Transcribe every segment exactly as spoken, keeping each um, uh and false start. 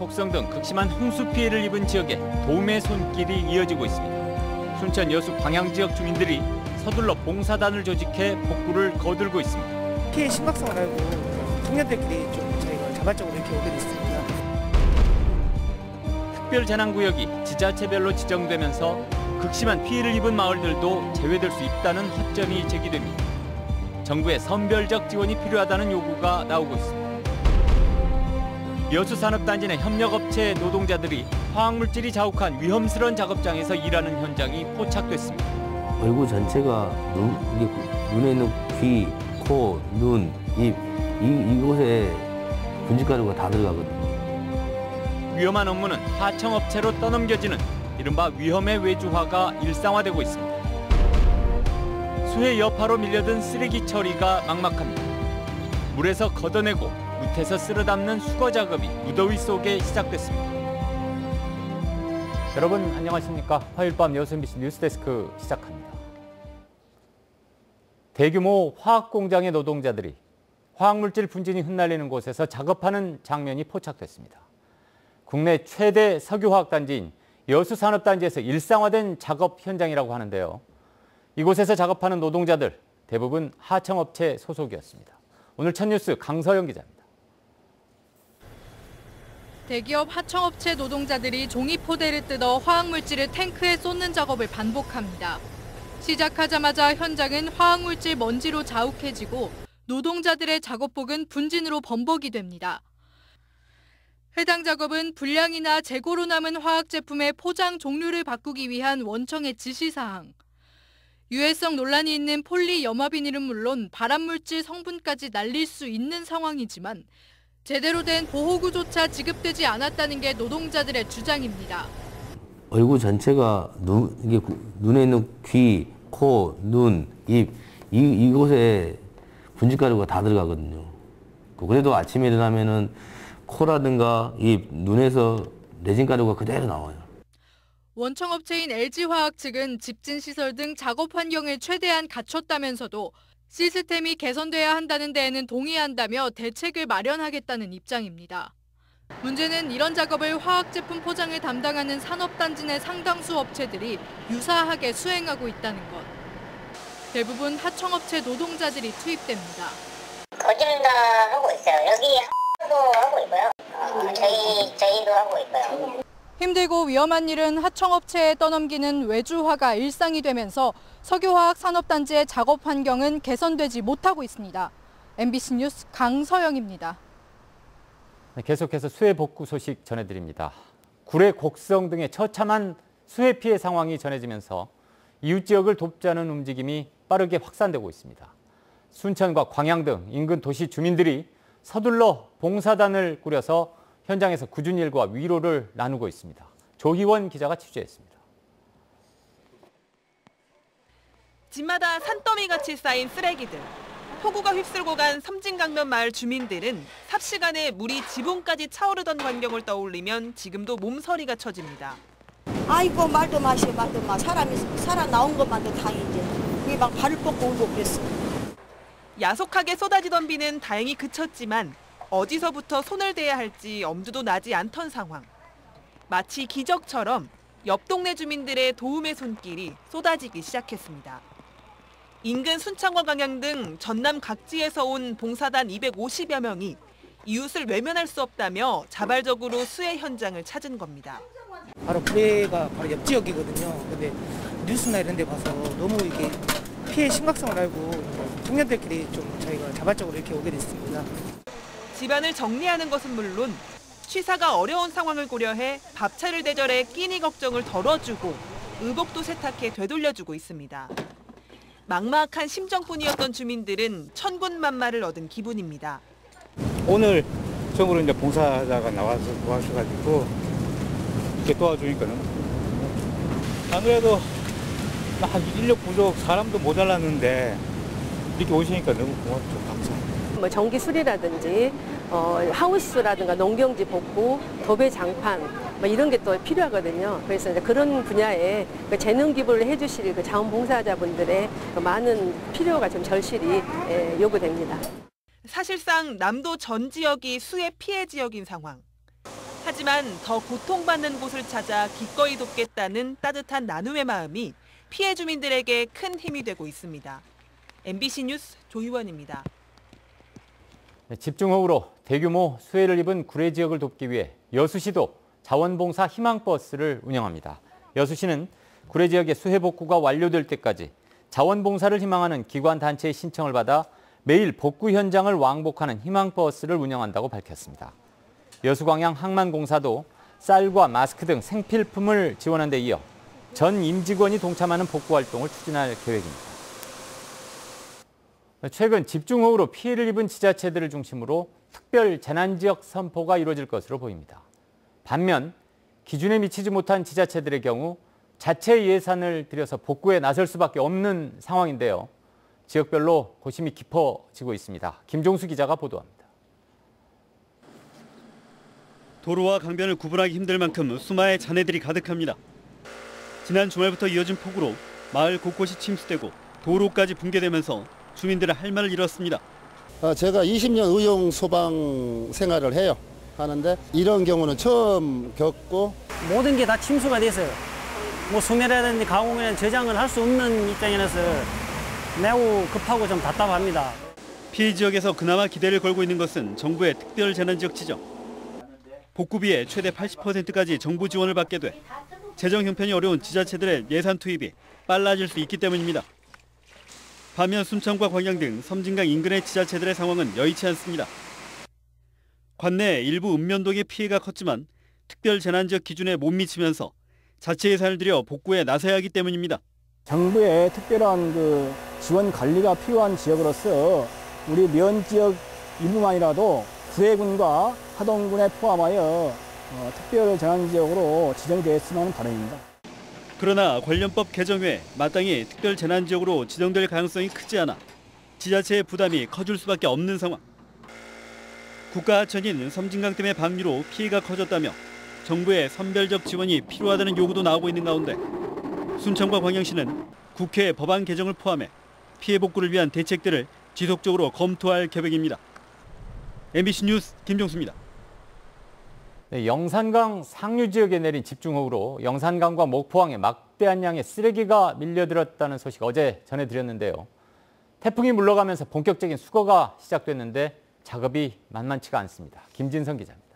곡성 등 극심한 홍수 피해를 입은 지역에 도움의 손길이 이어지고 있습니다. 순천 여수 광양 지역 주민들이 서둘러 봉사단을 조직해 복구를 거들고 있습니다. 피해 심각성을 알고 청년들끼리 좀 저희가 자발적으로 이렇게 오게 됐습니다. 특별재난구역이 지자체별로 지정되면서 극심한 피해를 입은 마을들도 제외될 수 있다는 허점이 제기됩니다. 정부의 선별적 지원이 필요하다는 요구가 나오고 있습니다. 여수산업단지 내 협력업체 노동자들이 화학물질이 자욱한 위험스러운 작업장에서 일하는 현장이 포착됐습니다. 얼굴 전체가 눈, 이게 눈에 있는 귀, 코, 눈, 입, 이, 이곳에 분진가루가 다 들어가거든요. 위험한 업무는 하청업체로 떠넘겨지는 이른바 위험의 외주화가 일상화되고 있습니다. 수해 여파로 밀려든 쓰레기 처리가 막막합니다. 물에서 걷어내고 묻에서 쓸어 담는 수거 작업이 무더위 속에 시작됐습니다. 여러분 안녕하십니까? 화요일 밤 여수 엠비씨 뉴스데스크 시작합니다. 대규모 화학 공장의 노동자들이 화학물질 분진이 흩날리는 곳에서 작업하는 장면이 포착됐습니다. 국내 최대 석유화학단지인 여수산업단지에서 일상화된 작업 현장이라고 하는데요. 이곳에서 작업하는 노동자들 대부분 하청업체 소속이었습니다. 오늘 첫 뉴스 강서영 기자입니다. 대기업 하청업체 노동자들이 종이 포대를 뜯어 화학물질을 탱크에 쏟는 작업을 반복합니다. 시작하자마자 현장은 화학물질 먼지로 자욱해지고 노동자들의 작업복은 분진으로 범벅이 됩니다. 해당 작업은 불량이나 재고로 남은 화학 제품의 포장 종류를 바꾸기 위한 원청의 지시사항. 유해성 논란이 있는 폴리염화비닐은 물론 발암물질 성분까지 날릴 수 있는 상황이지만 제대로 된 보호구조차 지급되지 않았다는 게 노동자들의 주장입니다. 얼굴 전체가 눈, 이게 눈에 있는 귀, 코, 눈, 입, 이, 이곳에 분진가루가 다 들어가거든요. 그래도 아침에 일어나면은 코라든가 입, 눈에서 레진가루가 그대로 나와요. 원청업체인 엘지화학 측은 집진시설 등 작업 환경을 최대한 갖췄다면서도 시스템이 개선돼야 한다는 데에는 동의한다며 대책을 마련하겠다는 입장입니다. 문제는 이런 작업을 화학제품 포장을 담당하는 산업단지 내 상당수 업체들이 유사하게 수행하고 있다는 것. 대부분 하청업체 노동자들이 투입됩니다. 거진 다 하고 있어요. 여기 도 하고 있고요. 어, 저희, 저희도 하고 있고요. 힘들고 위험한 일은 하청업체에 떠넘기는 외주화가 일상이 되면서 석유화학 산업단지의 작업 환경은 개선되지 못하고 있습니다. 엠비씨 뉴스 강서영입니다. 네, 계속해서 수해 복구 소식 전해드립니다. 구례, 곡성 등의 처참한 수해 피해 상황이 전해지면서 이웃 지역을 돕자는 움직임이 빠르게 확산되고 있습니다. 순천과 광양 등 인근 도시 주민들이 서둘러 봉사단을 꾸려서 현장에서 굳은 일과 위로를 나누고 있습니다. 조희원 기자가 취재했습니다. 집마다 산더미같이 쌓인 쓰레기들. 폭우가 휩쓸고 간 섬진강면 마을 주민들은 삽시간에 물이 지붕까지 차오르던 광경을 떠올리면 지금도 몸서리가 쳐집니다. 아이고 말도 마시오 말도 마. 사람이 살아 나온 것만도 다행이지. 그게 막 발을 뻗고 울고 그랬어. 야속하게 쏟아지던 비는 다행히 그쳤지만 어디서부터 손을 대야 할지 엄두도 나지 않던 상황. 마치 기적처럼 옆 동네 주민들의 도움의 손길이 쏟아지기 시작했습니다. 인근 순창과 광양 등 전남 각지에서 온 봉사단 이백오십여 명이 이웃을 외면할 수 없다며 자발적으로 수해 현장을 찾은 겁니다. 바로 구례가 바로 옆 지역이거든요. 근데 뉴스나 이런 데 봐서 너무 이게 피해 심각성을 알고 청년들끼리 좀 저희가 자발적으로 이렇게 오게 됐습니다. 집안을 정리하는 것은 물론 취사가 어려운 상황을 고려해 밥차를 대절해 끼니 걱정을 덜어주고 의복도 세탁해 되돌려주고 있습니다. 막막한 심정뿐이었던 주민들은 천군만마를 얻은 기분입니다. 오늘 처음으로 이제 봉사자가 나와서 도와주셔가지고 이렇게 도와주니까는 안 그래도 인력 부족 사람도 모자랐는데 이렇게 오시니까 너무 고맙죠. 감사합니다. 뭐 전기 수리라든지 어, 하우스라든가 농경지 복구, 도배 장판 뭐 이런 게 또 필요하거든요. 그래서 이제 그런 분야에 그 재능 기부를 해주실 그 자원봉사자분들의 그 많은 필요가 좀 절실히 예, 요구됩니다. 사실상 남도 전 지역이 수해 피해 지역인 상황. 하지만 더 고통받는 곳을 찾아 기꺼이 돕겠다는 따뜻한 나눔의 마음이 피해 주민들에게 큰 힘이 되고 있습니다. 엠비씨 뉴스 조희원입니다. 집중호우로 대규모 수해를 입은 구례 지역을 돕기 위해 여수시도 자원봉사 희망버스를 운영합니다. 여수시는 구례 지역의 수해 복구가 완료될 때까지 자원봉사를 희망하는 기관 단체의 신청을 받아 매일 복구 현장을 왕복하는 희망버스를 운영한다고 밝혔습니다. 여수광양 항만공사도 쌀과 마스크 등 생필품을 지원한 데 이어 전 임직원이 동참하는 복구 활동을 추진할 계획입니다. 최근 집중호우로 피해를 입은 지자체들을 중심으로 특별 재난지역 선포가 이루어질 것으로 보입니다. 반면 기준에 미치지 못한 지자체들의 경우 자체 예산을 들여서 복구에 나설 수밖에 없는 상황인데요. 지역별로 고심이 깊어지고 있습니다. 김종수 기자가 보도합니다. 도로와 강변을 구분하기 힘들 만큼 수마의 잔해들이 가득합니다. 지난 주말부터 이어진 폭우로 마을 곳곳이 침수되고 도로까지 붕괴되면서 주민들은 할 말을 잃었습니다. 제가 이십 년 의용 소방 생활을 해요. 하는데 이런 경우는 처음 겪고 모든 게 다 침수가 돼서요. 뭐 수매라든지 가공이나 저장을 할 수 없는 입장이라서 매우 급하고 좀 답답합니다. 피해 지역에서 그나마 기대를 걸고 있는 것은 정부의 특별 재난지역 지정. 복구비의 최대 팔십 퍼센트까지 정부 지원을 받게 돼 재정 형편이 어려운 지자체들의 예산 투입이 빨라질 수 있기 때문입니다. 반면 순천과 광양 등 섬진강 인근의 지자체들의 상황은 여의치 않습니다. 관내 일부 읍면동의 피해가 컸지만 특별 재난지역 기준에 못 미치면서 자체 예산을 들여 복구에 나서야 하기 때문입니다. 정부의 특별한 그 지원 관리가 필요한 지역으로서 우리 면 지역 일부만이라도 구례군과 하동군에 포함하여 어, 특별 재난지역으로 지정이 되었으면 하는 바람입니다. 그러나 관련법 개정 후에 마땅히 특별 재난지역으로 지정될 가능성이 크지 않아 지자체의 부담이 커질 수밖에 없는 상황. 국가하천인 섬진강 댐의 방류로 피해가 커졌다며 정부의 선별적 지원이 필요하다는 요구도 나오고 있는 가운데 순천과 광양시는 국회 법안 개정을 포함해 피해 복구를 위한 대책들을 지속적으로 검토할 계획입니다. 엠비씨 뉴스 김종수입니다. 네, 영산강 상류 지역에 내린 집중호우로 영산강과 목포항에 막대한 양의 쓰레기가 밀려들었다는 소식 어제 전해드렸는데요. 태풍이 물러가면서 본격적인 수거가 시작됐는데 작업이 만만치가 않습니다. 김진성 기자입니다.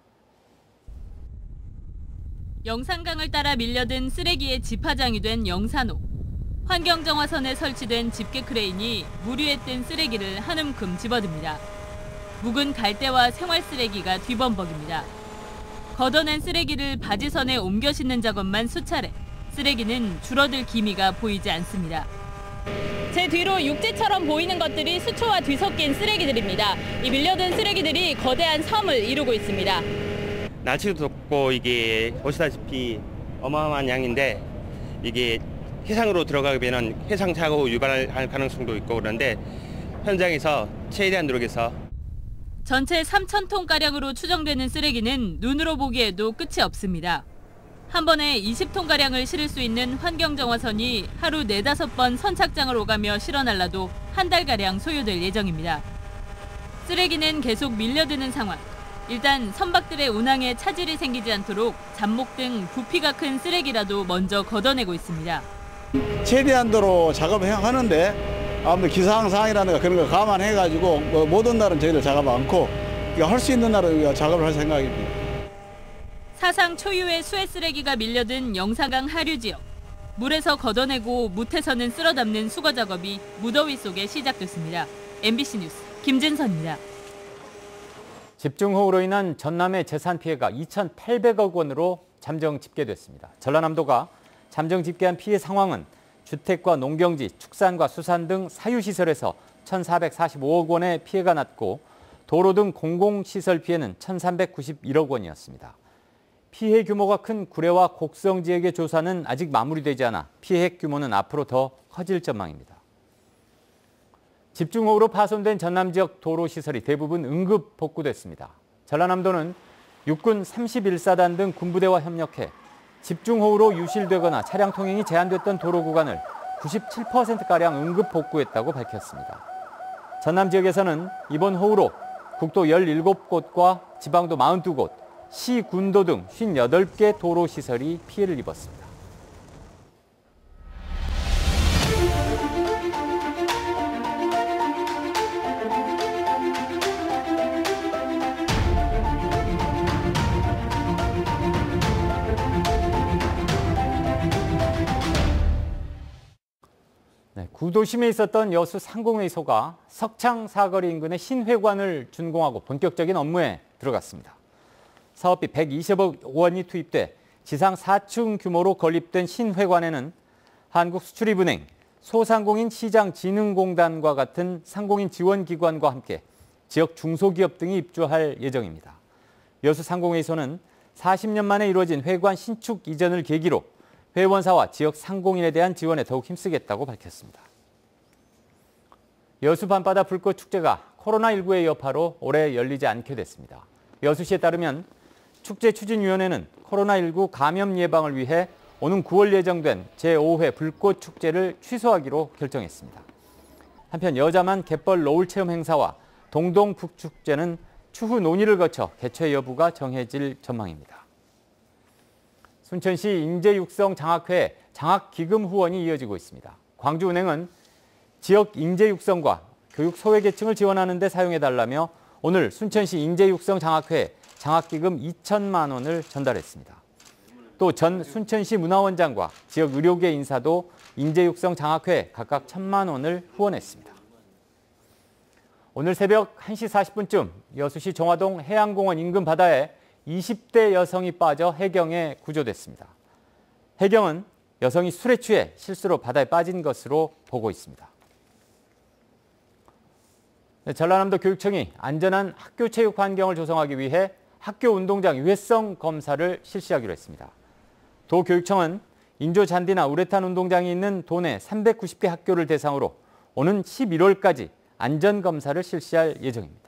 영산강을 따라 밀려든 쓰레기의 집화장이 된 영산호. 환경정화선에 설치된 집게 크레인이 물 위에 뜬 쓰레기를 한 움큼 집어듭니다. 묵은 갈대와 생활 쓰레기가 뒤범벅입니다. 걷어낸 쓰레기를 바지선에 옮겨 싣는 작업만 수차례. 쓰레기는 줄어들 기미가 보이지 않습니다. 제 뒤로 육지처럼 보이는 것들이 수초와 뒤섞인 쓰레기들입니다. 이 밀려든 쓰레기들이 거대한 섬을 이루고 있습니다. 날씨도 덥고 이게 보시다시피 어마어마한 양인데 이게 해상으로 들어가면 해상 사고 유발할 가능성도 있고 그런데 현장에서 최대한 노력해서 전체 삼천 톤가량으로 추정되는 쓰레기는 눈으로 보기에도 끝이 없습니다. 한 번에 이십 톤가량을 실을 수 있는 환경정화선이 하루 네다섯 번 선착장을 오가며 실어 날라도 한 달가량 소요될 예정입니다. 쓰레기는 계속 밀려드는 상황. 일단 선박들의 운항에 차질이 생기지 않도록 잡목 등 부피가 큰 쓰레기라도 먼저 걷어내고 있습니다. 최대한도로 작업을 하는데 아무튼 기상 상황이라든가 그런 거 감안해가지고 뭐 모든 날은 저희들 작업 않고 할 수 있는 날은 우리가 작업을 할 생각입니다. 사상 초유의 수해 쓰레기가 밀려든 영산강 하류 지역. 물에서 걷어내고 묻에서는 쓸어 담는 수거 작업이 무더위 속에 시작됐습니다. 엠비씨 뉴스 김진선입니다. 집중호우로 인한 전남의 재산 피해가 이천팔백억 원으로 잠정 집계됐습니다. 전라남도가 잠정 집계한 피해 상황은 주택과 농경지, 축산과 수산 등 사유시설에서 천사백사십오억 원의 피해가 났고 도로 등 공공시설 피해는 천삼백구십일억 원이었습니다. 피해 규모가 큰 구례와 곡성 지역의 조사는 아직 마무리되지 않아 피해 규모는 앞으로 더 커질 전망입니다. 집중호우로 파손된 전남 지역 도로시설이 대부분 응급 복구됐습니다. 전라남도는 육군 삼십일 사단 등 군부대와 협력해 집중호우로 유실되거나 차량 통행이 제한됐던 도로 구간을 구십칠 퍼센트가량 응급 복구했다고 밝혔습니다. 전남 지역에서는 이번 호우로 국도 열일곱 곳과 지방도 사십이 곳, 시, 군도 등 오십팔 개 도로 시설이 피해를 입었습니다. 네, 구도심에 있었던 여수 상공회의소가 석창 사거리 인근의 신회관을 준공하고 본격적인 업무에 들어갔습니다. 사업비 백이십억 원이 투입돼 지상 사 층 규모로 건립된 신회관에는 한국수출입은행, 소상공인 시장진흥공단과 같은 상공인 지원기관과 함께 지역 중소기업 등이 입주할 예정입니다. 여수 상공회의소는 사십 년 만에 이루어진 회관 신축 이전을 계기로 회원사와 지역 상공인에 대한 지원에 더욱 힘쓰겠다고 밝혔습니다. 여수 밤바다 불꽃축제가 코로나십구의 여파로 올해 열리지 않게 됐습니다. 여수시에 따르면 축제 추진위원회는 코로나십구 감염 예방을 위해 오는 구월 예정된 제오 회 불꽃축제를 취소하기로 결정했습니다. 한편 여자만 갯벌 노을 체험 행사와 동동 북축제는 추후 논의를 거쳐 개최 여부가 정해질 전망입니다. 순천시 인재육성 장학회 장학기금 후원이 이어지고 있습니다. 광주은행은 지역 인재육성과 교육 소외계층을 지원하는 데 사용해달라며 오늘 순천시 인재육성 장학회 장학기금 이천만 원을 전달했습니다. 또 전 순천시 문화원장과 지역 의료계 인사도 인재육성 장학회 각각 천만 원을 후원했습니다. 오늘 새벽 한 시 사십 분쯤 여수시 정화동 해양공원 인근 바다에 이십 대 여성이 빠져 해경에 구조됐습니다. 해경은 여성이 술에 취해 실수로 바다에 빠진 것으로 보고 있습니다. 네, 전라남도 교육청이 안전한 학교 체육 환경을 조성하기 위해 학교 운동장 유해성 검사를 실시하기로 했습니다. 도교육청은 인조 잔디나 우레탄 운동장이 있는 도내 삼백구십 개 학교를 대상으로 오는 십일월까지 안전 검사를 실시할 예정입니다.